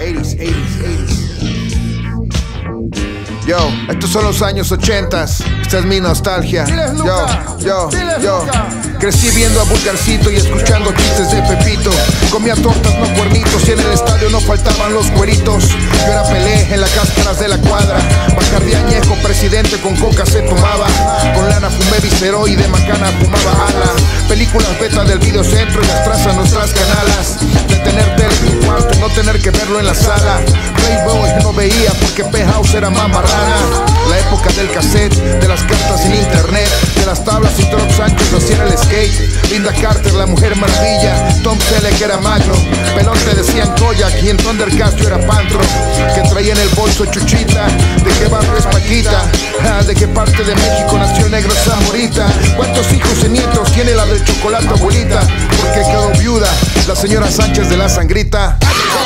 Yo, estos son los años 80s. Esta es mi nostalgia. Yo. Crecí viendo a Vulgarcito y escuchando chistes de Pepito. Comía tortas, no cuernitos, y en el estadio no faltaban los cueritos. Yo era Pelé en las cáscaras de la cuadra. Bacardí añejo, presidente con coca se tomaba. Con lana fumé Viceroy y de macana fumaba ala. Películas beta del videocentro y las trazas nuestras canalas. De tener tele en tu cuarto y no tener que verlo en la sala. Playboy no veía porque Penthouse era mamarrana. La época del cassette, de las cartas sin internet, de las tablas y trucks anchos hacían el skate. Linda Carter, la Mujer Maravilla, Tom Selleck era Magno, Pelón te decían Koyak y en Thundercats yo era Pantro. Que traía en el bolso Chuchita, de qué barrio es Paquita, de qué parte de México nació el negro Zamorita. ¿Cuántos hijos y nietos tiene la del chocolate abuelita? Porque quedó viuda la señora Sánchez de la Sangrita.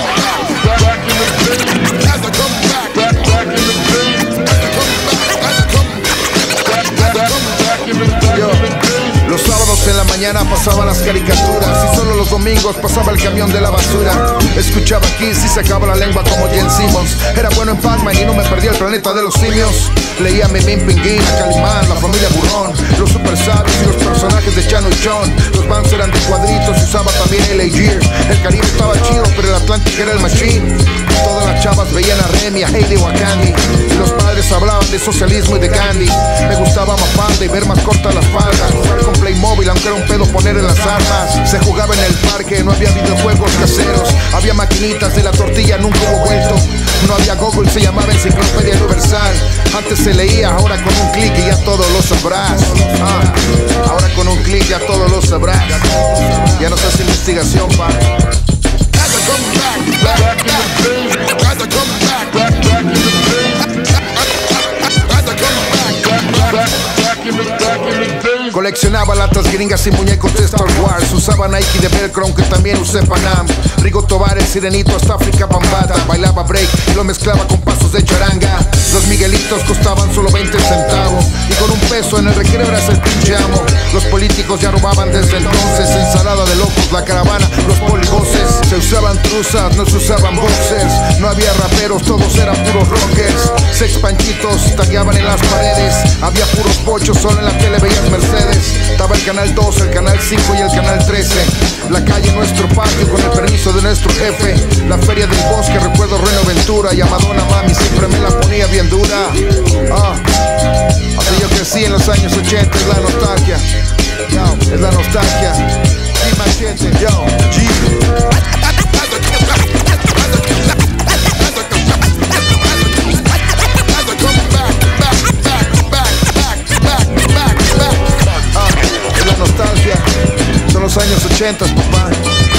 Los sábados en la mañana pasaban las caricaturas y solo los domingos pasaba el camión de la basura. Escuchaba Kiss y sacaba la lengua como Jen Simmons. Era bueno en Pac-Man y no me perdía el planeta de los simios. Leía Memín Pinguín, a Calimán, la familia Burrón, los super sabios y los personajes de Chano y Chon. Los bands eran de cuadritos y usaba también el Gear. El Caribe estaba chido pero el Atlántico era el machine. Todas las chavas veían a Remy, a Hailey o a Candy. Y los padres hablaban de socialismo y de Gandhi. Me gustaba Mafalda y ver más corta la falda. Jugar con Playmobil aunque era un pedo poner en las armas. Se jugaba en el parque, no había videojuegos caseros. Había maquinitas de la tortilla, nunca hubo vuelto. No había Google, se llamaba Enciclopedia Universal. Antes se leía, ahora con un clic y ya todo lo sabrás. Ahora con un clic ya todo lo sabrás. Ya no se hace investigación, pa. Coleccionaba latas gringas y muñecos de Star Wars. Usaba Nike de Velcro, aunque también usé Panam. Rigo Tobar, el Sirenito, hasta África Bambata. Bailaba break y lo mezclaba con pasos de charanga. Los Miguelitos costaban solo 20 centavos y con un peso en el recreo eras el pinche amo. Los políticos ya robaban desde entonces. Ensalada de locos, la caravana, los polivoces. Se usaban truzas, no se usaban boxers. No había raperos, todos eran puros rockers. Sex panchitos tagueaban en las paredes. Había puros pochos, solo en la tele veías Mercedes. Estaba el canal 2, el canal 5 y el canal 13. La calle, nuestro patio, con el permiso de nuestro jefe. La feria del bosque, recuerdo Reno Ventura. Y a Madonna mami siempre me la ponía bien dura. Así yo crecí en los años 80, es la nostalgia. Es la nostalgia. G Machete, yo, G. Nostalgia, son los años 80, papá.